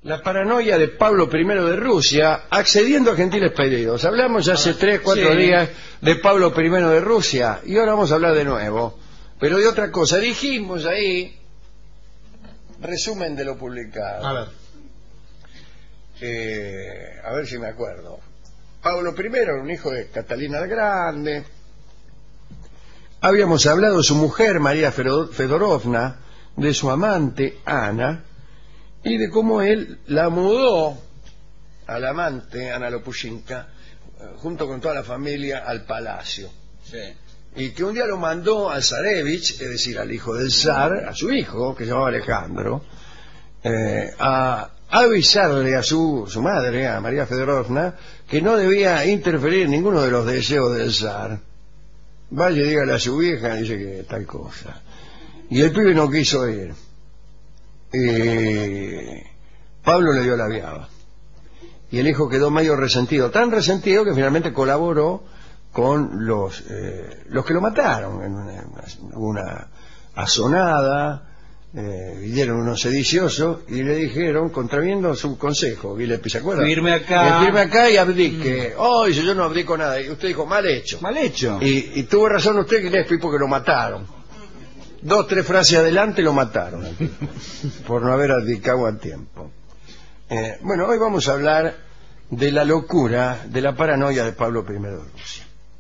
La paranoia de Pablo I de Rusia, accediendo a gentiles pedidos. Hablamos hace 3-4 días de Pablo I de Rusia, y ahora vamos a hablar de nuevo, pero de otra cosa. Dijimos ahí, resumen de lo publicado. A ver si me acuerdo. Pablo I era un hijo de Catalina la Grande. Habíamos hablado de su mujer, María Fedorovna, de su amante, Ana, y de cómo él la mudó al amante, Ana Lopushinka, junto con toda la familia, al palacio. Sí. Y que un día lo mandó al zarevich, es decir, al hijo del zar, a su hijo, que se llamaba Alejandro, a avisarle a su madre, a María Fedorovna, que no debía interferir en ninguno de los deseos del zar. Vaya y dígale a su vieja, dice que tal cosa. Y el pibe no quiso ir. Pablo le dio la viaba. Y el hijo quedó medio resentido, tan resentido que finalmente colaboró con los que lo mataron en una asonada. Vinieron unos sediciosos y le dijeron, contraviendo su consejo, ¿se acuerda? Firme acá y abdique. Oh, dice, yo no abdico nada. Y usted dijo, mal hecho. Mal hecho. Y tuvo razón usted, Gillespie, porque lo mataron. 2-3 frases adelante lo mataron por no haber abdicado a tiempo. Bueno, hoy vamos a hablar de la locura, de la paranoia de Pablo I de Rusia.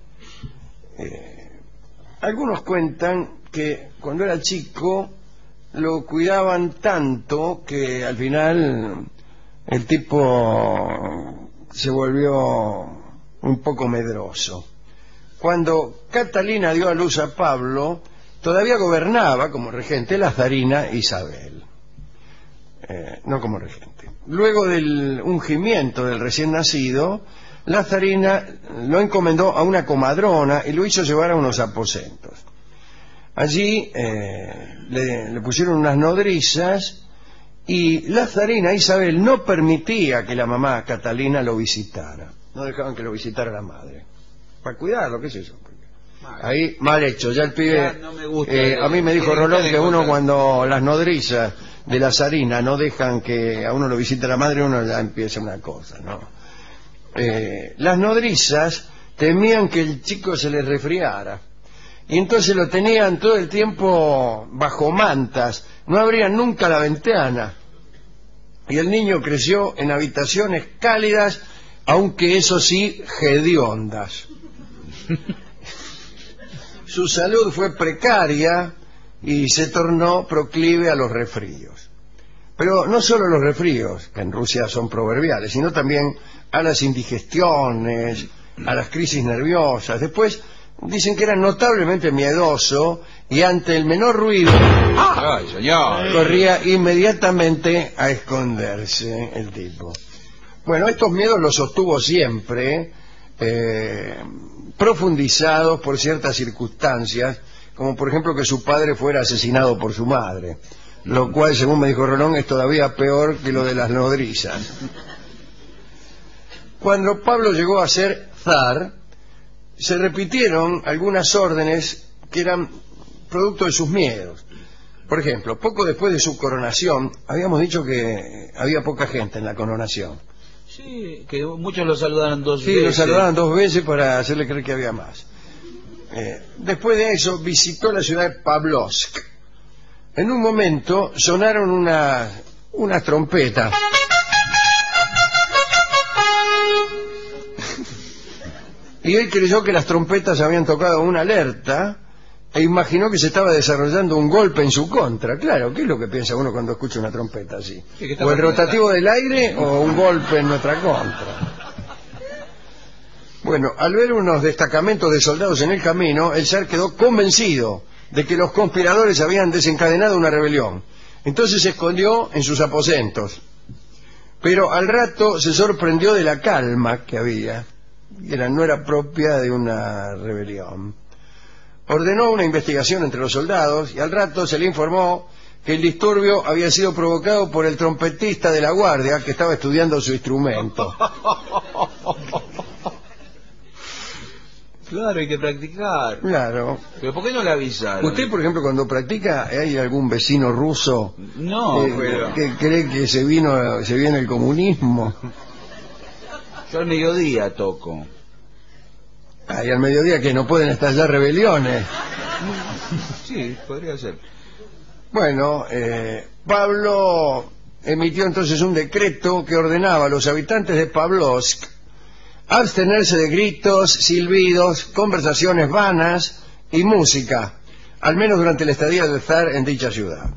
Algunos cuentan que cuando era chico lo cuidaban tanto que al final el tipo se volvió un poco medroso. Cuando Catalina dio a luz a Pablo, todavía gobernaba como regente la zarina Isabel, no como regente. Luego del ungimiento del recién nacido, la zarina lo encomendó a una comadrona y lo hizo llevar a unos aposentos. Allí le pusieron unas nodrizas y la zarina Isabel no permitía que la mamá Catalina lo visitara. No dejaban que lo visitara la madre. Para cuidarlo, ¿qué es eso? Ahí, mal hecho, ya el pibe... No me gusta, a mí me dijo Rolón que uno cuando las nodrizas de la zarina no dejan que a uno lo visite la madre, uno ya empieza una cosa, ¿no? Las nodrizas temían que el chico se les resfriara. Y entonces lo tenían todo el tiempo bajo mantas, no abrían nunca la ventana. Y el niño creció en habitaciones cálidas, aunque eso sí, hediondas. Su salud fue precaria y se tornó proclive a los resfríos. Pero no solo los resfríos, que en Rusia son proverbiales, sino también a las indigestiones, a las crisis nerviosas. Después dicen que era notablemente miedoso y ante el menor ruido corría inmediatamente a esconderse el tipo. Bueno, estos miedos los sostuvo siempre, profundizados por ciertas circunstancias, como por ejemplo que su padre fuera asesinado por su madre, lo cual, según me dijo Rolón, es todavía peor que lo de las nodrizas. Cuando Pablo llegó a ser zar, se repitieron algunas órdenes que eran producto de sus miedos. Por ejemplo, poco después de su coronación, habíamos dicho que había poca gente en la coronación. Sí, que muchos lo saludaron 2 veces. Sí, lo saludaron 2 veces para hacerle creer que había más. Después de eso, visitó la ciudad de Pavlovsk. En un momento sonaron unas trompetas. Y él creyó que las trompetas habían tocado una alerta e imaginó que se estaba desarrollando un golpe en su contra. Claro, ¿qué es lo que piensa uno cuando escucha una trompeta así? ¿O el rotativo del aire o un golpe en nuestra contra? Bueno, al ver unos destacamentos de soldados en el camino, el zar quedó convencido de que los conspiradores habían desencadenado una rebelión. Entonces se escondió en sus aposentos. Pero al rato se sorprendió de la calma que había. No era propia de una rebelión. Ordenó una investigación entre los soldados y al rato se le informó que el disturbio había sido provocado por el trompetista de la guardia que estaba estudiando su instrumento. Claro, hay que practicar. Claro. ¿Pero por qué no le avisaron? Usted, por ejemplo, cuando practica, ¿hay algún vecino ruso No, pero... que cree que se viene el comunismo? Yo al mediodía toco. Y al mediodía que no pueden estallar rebeliones. Sí, podría ser. Bueno, Pablo emitió entonces un decreto que ordenaba a los habitantes de Pavlovsk abstenerse de gritos, silbidos, conversaciones vanas y música, al menos durante la estadía del zar en dicha ciudad.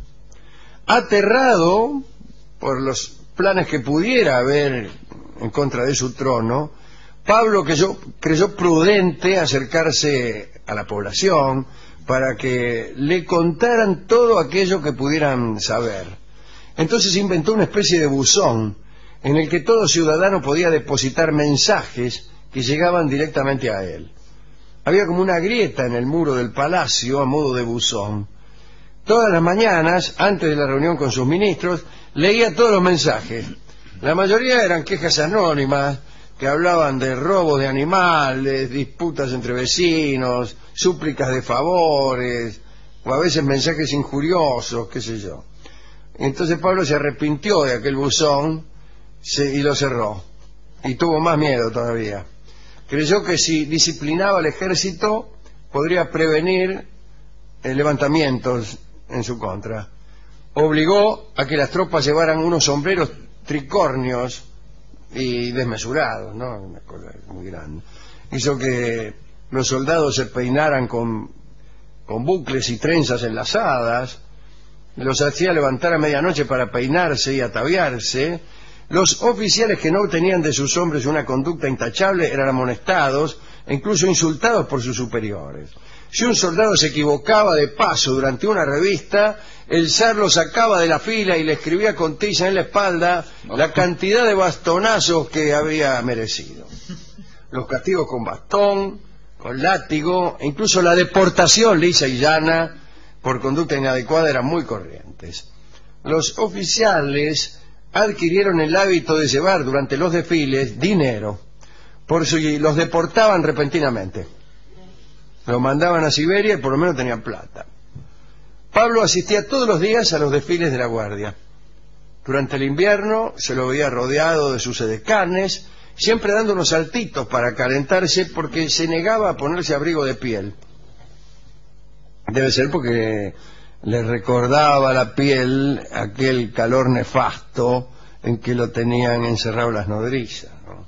Aterrado por los planes que pudiera haber en contra de su trono, Pablo creyó prudente acercarse a la población para que le contaran todo aquello que pudieran saber. Entonces inventó una especie de buzón en el que todo ciudadano podía depositar mensajes que llegaban directamente a él. Había como una grieta en el muro del palacio a modo de buzón. Todas las mañanas, antes de la reunión con sus ministros, leía todos los mensajes. La mayoría eran quejas anónimas que hablaban de robos de animales, disputas entre vecinos, súplicas de favores, o a veces mensajes injuriosos, qué sé yo. Entonces Pablo se arrepintió de aquel buzón y lo cerró. Y tuvo más miedo todavía. Creyó que si disciplinaba al ejército podría prevenir levantamientos en su contra. Obligó a que las tropas llevaran unos sombreros tricornios y desmesurados, ¿no? Una cosa muy grande. Hizo que los soldados se peinaran con bucles y trenzas enlazadas, los hacía levantar a medianoche para peinarse y ataviarse. Los oficiales que no obtenían de sus hombres una conducta intachable eran amonestados e incluso insultados por sus superiores. Si un soldado se equivocaba de paso durante una revista, el zar lo sacaba de la fila y le escribía con tiza en la espalda la cantidad de bastonazos que había merecido. Los castigos con bastón, con látigo, e incluso la deportación lisa y llana por conducta inadecuada eran muy corrientes. Los oficiales adquirieron el hábito de llevar durante los desfiles dinero, por si los deportaban repentinamente. Lo mandaban a Siberia y por lo menos tenían plata. Pablo asistía todos los días a los desfiles de la guardia. Durante el invierno se lo veía rodeado de sus edecanes, siempre dando unos saltitos para calentarse porque se negaba a ponerse abrigo de piel. Debe ser porque le recordaba la piel aquel calor nefasto en que lo tenían encerrado las nodrizas, ¿no?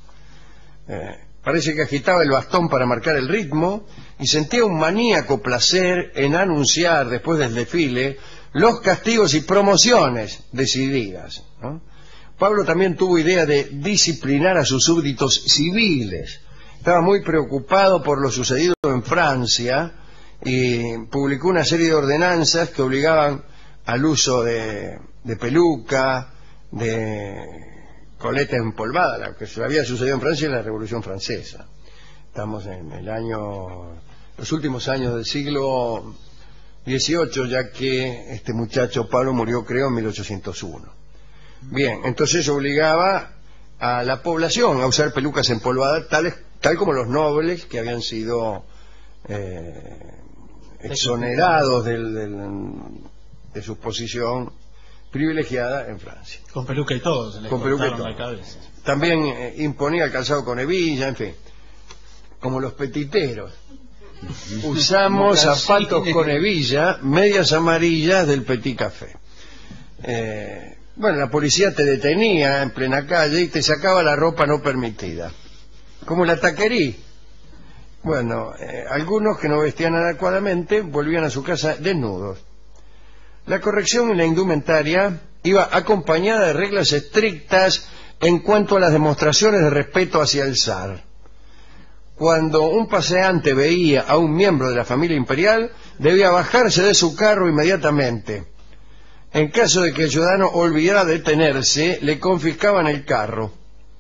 Parece que agitaba el bastón para marcar el ritmo y sentía un maníaco placer en anunciar después del desfile los castigos y promociones decididas, ¿no? Pablo también tuvo idea de disciplinar a sus súbditos civiles. Estaba muy preocupado por lo sucedido en Francia y publicó una serie de ordenanzas que obligaban al uso de peluca, de coleta empolvada, lo que se había sucedido en Francia en la Revolución Francesa. Estamos en los últimos años del siglo XVIII, ya que este muchacho Pablo murió, creo, en 1801. Bien, entonces obligaba a la población a usar pelucas empolvadas, tal como los nobles que habían sido exonerados de su posición privilegiada en Francia. Con peluca y todo, se les con peluca y todo. la cabeza. También imponía el calzado con hebilla, en fin, como los petiteros. Usamos zapatos con hebilla, medias amarillas del Petit Café. Bueno, la policía te detenía en plena calle y te sacaba la ropa no permitida, como la taquería. Bueno, algunos que no vestían adecuadamente volvían a su casa desnudos. La corrección en la indumentaria iba acompañada de reglas estrictas en cuanto a las demostraciones de respeto hacia el zar. Cuando un paseante veía a un miembro de la familia imperial, debía bajarse de su carro inmediatamente. En caso de que el ciudadano olvidara detenerse, le confiscaban el carro.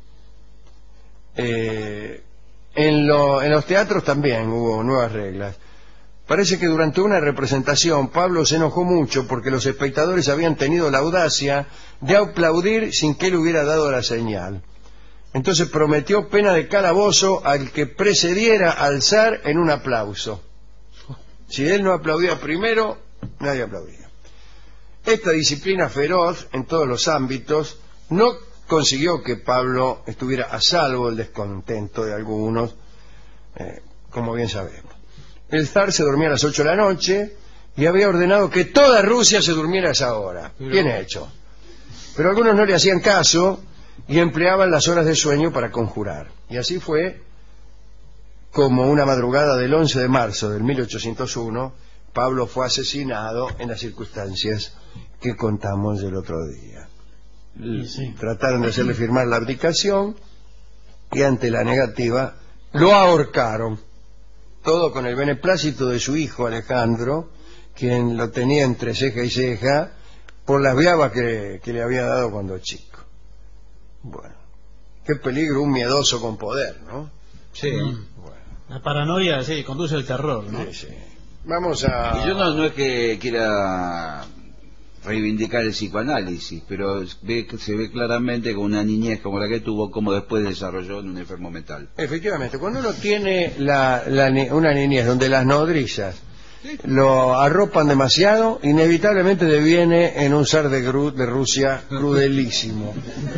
En los teatros también hubo nuevas reglas. Parece que durante una representación Pablo se enojó mucho porque los espectadores habían tenido la audacia de aplaudir sin que él hubiera dado la señal. Entonces prometió pena de calabozo al que precediera al zar en un aplauso. Si él no aplaudía primero, nadie aplaudía. Esta disciplina feroz en todos los ámbitos no consiguió que Pablo estuviera a salvo del descontento de algunos, como bien sabemos. El zar se dormía a las 8 de la noche y había ordenado que toda Rusia se durmiera a esa hora. Bien hecho. Pero algunos no le hacían caso y empleaban las horas de sueño para conjurar. Y así fue como una madrugada del 11 de marzo del 1801, Pablo fue asesinado en las circunstancias que contamos el otro día. Sí. Trataron de hacerle firmar la abdicación y ante la negativa lo ahorcaron. Todo con el beneplácito de su hijo Alejandro, quien lo tenía entre ceja y ceja por las viabas que le había dado cuando chico. Bueno, qué peligro un miedoso con poder, ¿no? Sí. Bueno, La paranoia, sí, conduce al terror, ¿no? sí, sí. Vamos a... Y yo no es que quiera reivindicar el psicoanálisis, pero se ve claramente con una niñez como la que tuvo, como después desarrolló en un enfermo mental. Efectivamente, cuando uno tiene una niñez donde las nodrizas lo arropan demasiado, inevitablemente deviene en un zar de Rusia crudelísimo.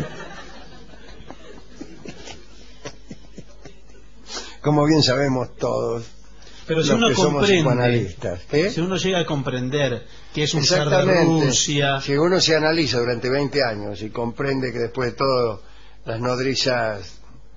Como bien sabemos todos, Pero si los uno que somos comprende, psicoanalistas. si uno llega a comprender que es un zar de Exactamente. Rusia, Si uno se analiza durante 20 años y comprende que después de todo las nodrizas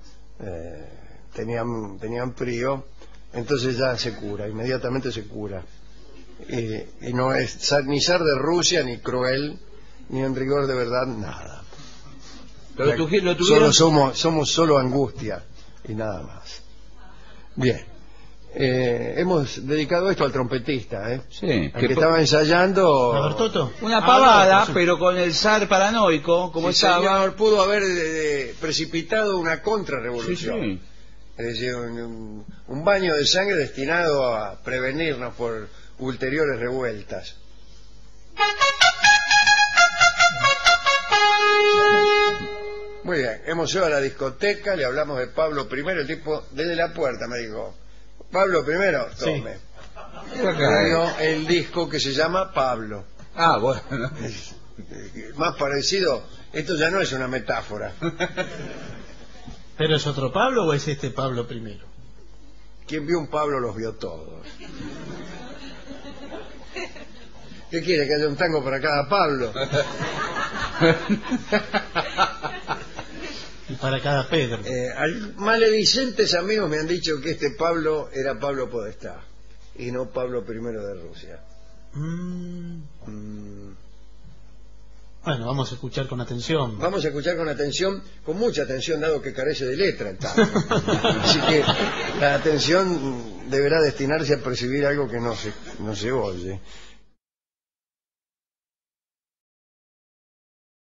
tenían frío, entonces ya se cura, inmediatamente se cura. Y no es ni zar de Rusia, ni cruel, ni en rigor de verdad, nada. Pero lo tuvieron... Somos solo angustia y nada más. Bien. Hemos dedicado esto al trompetista, Sí, al que estaba ensayando. ¿A Bertotto? una Ah, pavada, no, sí. pero con el zar paranoico, como Sí, estaba. señor, pudo haber precipitado una contrarrevolución. Sí, sí. Es decir, un baño de sangre destinado a prevenirnos por ulteriores revueltas. Muy bien, hemos ido a la discoteca, le hablamos de Pablo I, el tipo desde la puerta me dijo, Pablo I, tome. Me dio el disco que se llama Pablo. Ah, bueno. Más parecido, esto ya no es una metáfora. ¿Pero es otro Pablo o es este Pablo primero? Quien vio un Pablo los vio todos. ¿Qué quiere? ¿Que haya un tango para cada Pablo? Y para cada Pedro. Maledicentes amigos me han dicho que este Pablo era Pablo Podestá y no Pablo I de Rusia. Bueno, vamos a escuchar con atención. Vamos a escuchar con mucha atención, dado que carece de letra el tango. Así que la atención deberá destinarse a percibir algo que no se oye.